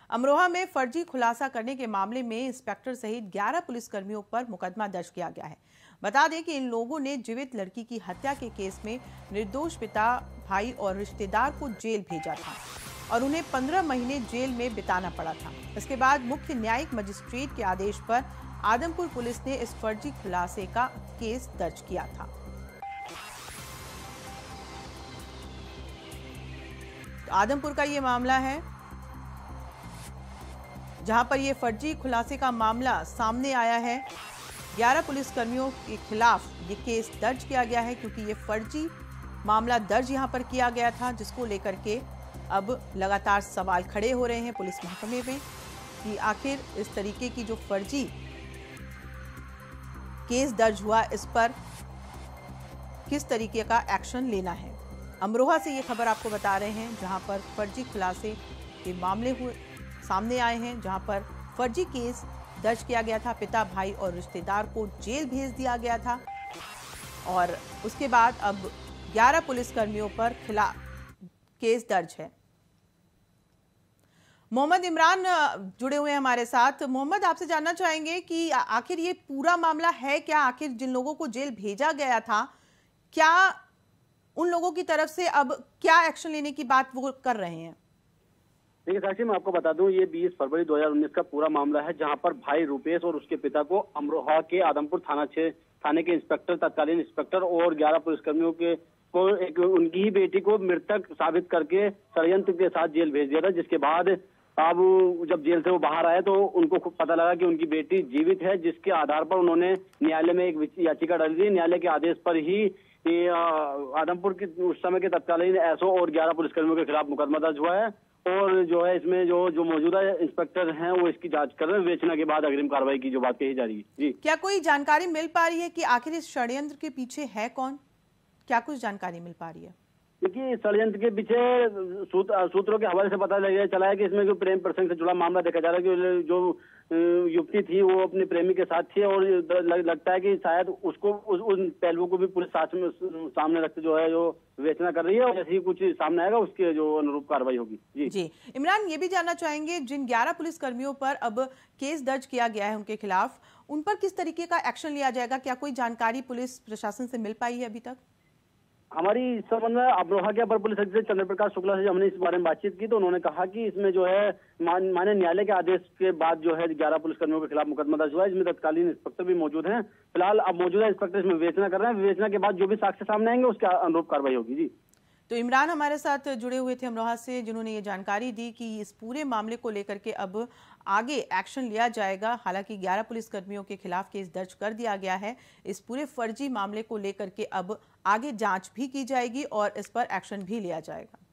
अमरोहा में फर्जी खुलासा करने के मामले में इंस्पेक्टर सहित 11 पुलिसकर्मियों पर मुकदमा दर्ज किया गया है। बता दें कि इन लोगों ने जीवित लड़की की हत्या के केस में निर्दोष पिता, भाई और रिश्तेदार को जेल भेजा था और उन्हें 15 महीने जेल में बिताना पड़ा था। इसके बाद मुख्य न्यायिक मजिस्ट्रेट के आदेश पर आदमपुर पुलिस ने इस फर्जी खुलासे का केस दर्ज किया था। आदमपुर का ये मामला है जहां पर ये फर्जी खुलासे का मामला सामने आया है। 11 पुलिसकर्मियों के खिलाफ ये केस दर्ज किया गया है क्योंकि ये फर्जी मामला दर्ज यहां पर किया गया था, जिसको लेकर के अब लगातार सवाल खड़े हो रहे हैं पुलिस महकमे में कि आखिर इस तरीके की जो फर्जी केस दर्ज हुआ, इस पर किस तरीके का एक्शन लेना है। अमरोहा से ये खबर आपको बता रहे हैं जहां पर फर्जी खुलासे के मामले सामने आए हैं, जहां पर फर्जी केस दर्ज किया गया था। पिता, भाई और रिश्तेदार को जेल भेज दिया गया था और उसके बाद अब 11 पुलिसकर्मियों पर खिलाफ केस दर्ज है। मोहम्मद इमरान जुड़े हुए हैं हमारे साथ। मोहम्मद, आपसे जानना चाहेंगे कि आखिर ये पूरा मामला है क्या? आखिर जिन लोगों को जेल भेजा गया था, क्या उन लोगों की तरफ से अब क्या एक्शन लेने की बात वो कर रहे हैं? देखिए साक्षी, मैं आपको बता दूं, ये 20 फरवरी 2019 का पूरा मामला है जहां पर भाई रुपेश और उसके पिता को अमरोहा के आदमपुर थाने के इंस्पेक्टर, तत्कालीन इंस्पेक्टर और 11 पुलिसकर्मियों को उनकी ही बेटी को मृतक साबित करके षड्यंत्र के साथ जेल भेज दिया था। जिसके बाद अब जब जेल से वो बाहर आए तो उनको पता लगा कि उनकी बेटी जीवित है, जिसके आधार पर उन्होंने न्यायालय में एक याचिका डाली थी। न्यायालय के आदेश पर ही आदमपुर के उस समय के तत्कालीन एसओ और 11 पुलिसकर्मियों के खिलाफ मुकदमा दर्ज हुआ है और जो है इसमें जो मौजूदा इंस्पेक्टर हैं वो इसकी जांच कर रहे हैं। विवेचना के बाद अग्रिम कार्रवाई की जो बात कही जा रही है। जी, क्या कोई जानकारी मिल पा रही है कि आखिर इस षड्यंत्र के पीछे है कौन? क्या कुछ जानकारी मिल पा रही है? देखिए, षड्यंत्र के पीछे सूत्रों के हवाले से पता चला है कि इसमें जो प्रेम प्रसंग से जुड़ा मामला देखा जा रहा है कि जो युवती थी वो अपने प्रेमी के साथ थी और लगता है कि शायद उसको उन पहलुओं को भी पुलिस सामने रखते जो है जो विवेचना कर रही है और जैसे ही कुछ सामने आएगा उसके जो अनुरूप कार्रवाई होगी। जी इमरान, ये भी जानना चाहेंगे जिन 11 पुलिसकर्मियों पर अब केस दर्ज किया गया है उनके खिलाफ, उन पर किस तरीके का एक्शन लिया जाएगा? क्या कोई जानकारी पुलिस प्रशासन से मिल पाई है अभी तक? हमारी इस संबंध में अमरोहा के अपर पुलिस अधीक्षक चंद्र प्रकाश शुक्ला से हमने इस बारे में बातचीत की तो उन्होंने कहा कि इसमें जो है माननीय न्यायालय के आदेश के बाद जो है 11 पुलिसकर्मियों के खिलाफ मुकदमा दर्ज हुआ है। इसमें तत्कालीन इंस्पेक्टर भी मौजूद हैं। फिलहाल अब मौजूदा इंस्पेक्टर इसमें विवेचना कर रहे हैं। विवेचना के बाद जो भी साक्ष्य सामने आएंगे उसके अनुरूप कार्रवाई होगी। जी, तो इमरान हमारे साथ जुड़े हुए थे अमरोहा से, जिन्होंने ये जानकारी दी कि इस पूरे मामले को लेकर के अब आगे एक्शन लिया जाएगा। हालांकि 11 पुलिसकर्मियों के खिलाफ केस दर्ज कर दिया गया है। इस पूरे फर्जी मामले को लेकर के अब आगे जांच भी की जाएगी और इस पर एक्शन भी लिया जाएगा।